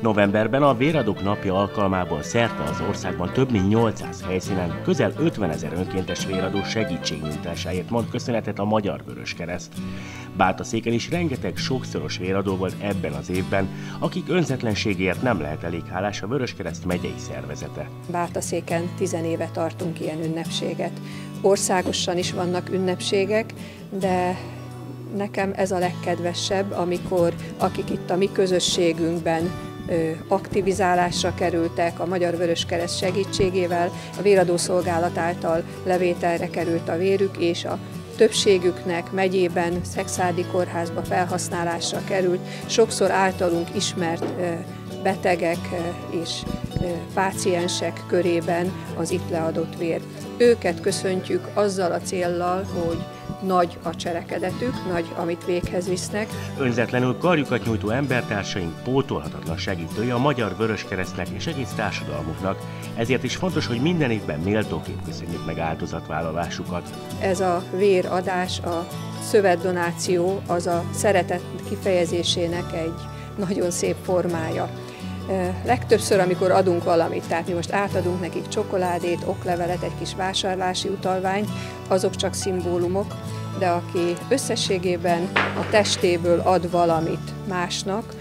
Novemberben a Véradók napja alkalmából szerte az országban több mint 800 helyszínen közel 50 000 önkéntes véradó segítségnyújtásáért mond köszönetet a Magyar Vöröskereszt. Bátaszéken is rengeteg sokszoros véradó volt ebben az évben, akik önzetlenségért nem lehet elég hálás a Vöröskereszt megyei szervezete. Bátaszéken 10 éve tartunk ilyen ünnepséget. Országosan is vannak ünnepségek, de nekem ez a legkedvesebb, amikor akik itt a mi közösségünkben aktivizálásra kerültek, a Magyar Vöröskereszt segítségével, a véradószolgálat által levételre került a vérük, és a többségüknek megyében, Szekszárdi kórházba felhasználásra került, sokszor általunk ismert betegek és páciensek körében az itt leadott vér. Őket köszöntjük azzal a céllal, hogy nagy a cselekedetük, nagy, amit véghez visznek. Önzetlenül karjukat nyújtó embertársaink pótolhatatlan segítői a Magyar Vöröskeresztnek és egész társadalmuknak, ezért is fontos, hogy minden évben méltóképp köszönjük meg áldozatvállalásukat. Ez a véradás, a szövetdonáció, az a szeretet kifejezésének egy nagyon szép formája. Legtöbbször, amikor adunk valamit, tehát mi most átadunk nekik csokoládét, oklevelet, egy kis vásárlási utalványt, azok csak szimbólumok, de aki összességében a testéből ad valamit másnak,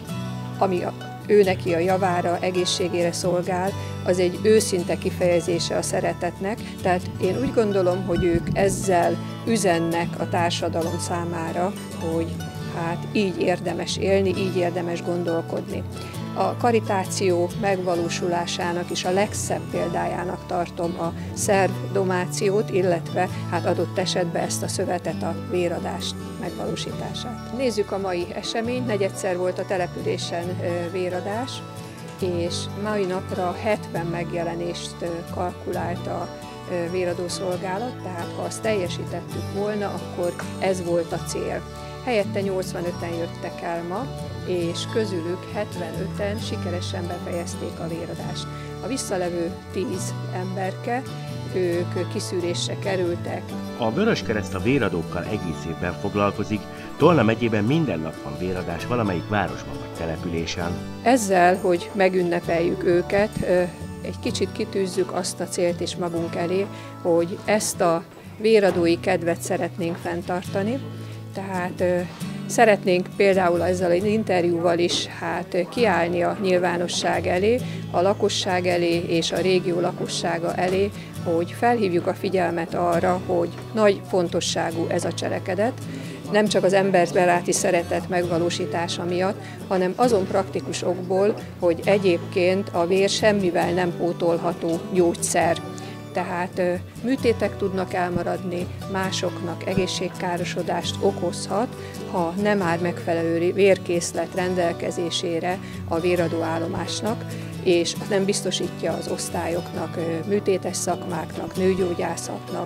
ami ő neki a javára, egészségére szolgál, az egy őszinte kifejezése a szeretetnek, tehát én úgy gondolom, hogy ők ezzel üzennek a társadalom számára, hogy hát így érdemes élni, így érdemes gondolkodni. A karitáció megvalósulásának is a legszebb példájának tartom a szervdonációt, illetve hát adott esetben ezt a szövetet, a véradást megvalósítását. Nézzük a mai eseményt, negyedszer volt a településen véradás, és mai napra 70 megjelenést kalkulált a véradószolgálat, tehát ha azt teljesítettük volna, akkor ez volt a cél. Helyette 85-en jöttek el ma, és közülük 75-en sikeresen befejezték a véradást. A visszalevő 10 emberke, ők kiszűrésre kerültek. A Vöröskereszt a véradókkal egész évben foglalkozik, Tolna megyében minden nap van véradás valamelyik városban vagy településen. Ezzel, hogy megünnepeljük őket, egy kicsit kitűzzük azt a célt is magunk elé, hogy ezt a véradói kedvet szeretnénk fenntartani. Tehát szeretnénk például ezzel az interjúval is kiállni a nyilvánosság elé, a lakosság elé és a régió lakossága elé, hogy felhívjuk a figyelmet arra, hogy nagy fontosságú ez a cselekedet, nem csak az emberbaráti szeretet megvalósítása miatt, hanem azon praktikus okból, hogy egyébként a vér semmivel nem pótolható gyógyszer. Tehát műtétek tudnak elmaradni, másoknak egészségkárosodást okozhat, ha nem áll megfelelő vérkészlet rendelkezésére a véradóállomásnak, és nem biztosítja az osztályoknak, műtétes szakmáknak, nőgyógyászatnak,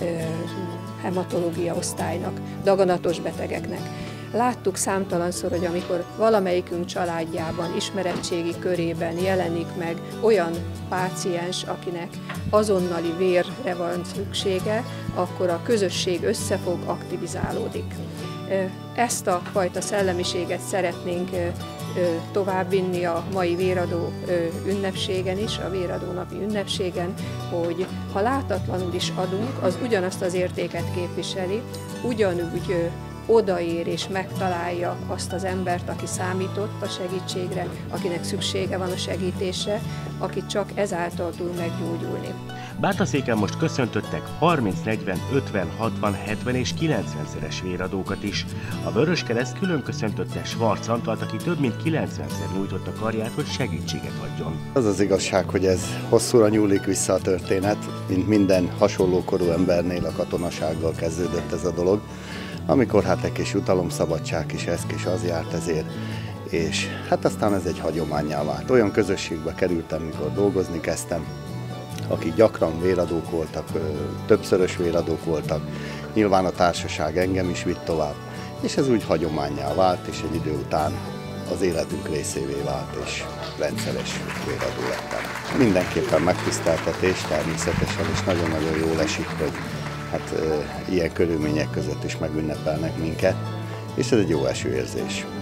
hematológia osztálynak, daganatos betegeknek. Láttuk számtalanszor, hogy amikor valamelyikünk családjában, ismeretségi körében jelenik meg olyan páciens, akinek azonnali vérre van szüksége, akkor a közösség összefog, aktivizálódik. Ezt a fajta szellemiséget szeretnénk továbbvinni a mai véradó ünnepségen is, a véradónapi ünnepségen, hogy ha látatlanul is adunk, az ugyanazt az értéket képviseli, ugyanúgy odaér és megtalálja azt az embert, aki számított a segítségre, akinek szüksége van a segítésre, aki csak ezáltal tud meggyógyulni. Bátaszéken most köszöntöttek 30, 40, 50, 60, 70 és 90-szeres véradókat is. A Vöröskereszt külön köszöntötte Schwarz Antalt, aki több mint 90-szer nyújtotta karját, hogy segítséget adjon. Az az igazság, hogy ez hosszúra nyúlik vissza a történet, mint minden hasonló korú embernél a katonasággal kezdődött ez a dolog, amikor hát egy kis jutalomszabadság is ez kis az járt ezért, és hát aztán ez egy hagyománnyá vált. Olyan közösségbe kerültem, mikor dolgozni kezdtem, akik gyakran véradók voltak, többszörös véradók voltak, nyilván a társaság engem is vitt tovább, és ez úgy hagyománnyá vált, és egy idő után az életünk részévé vált, és rendszeres véradó lettem. Mindenképpen megtiszteltetés természetesen, és nagyon-nagyon jól esik, hogy hát ilyen körülmények között is megünnepelnek minket, és ez egy jó esőérzés.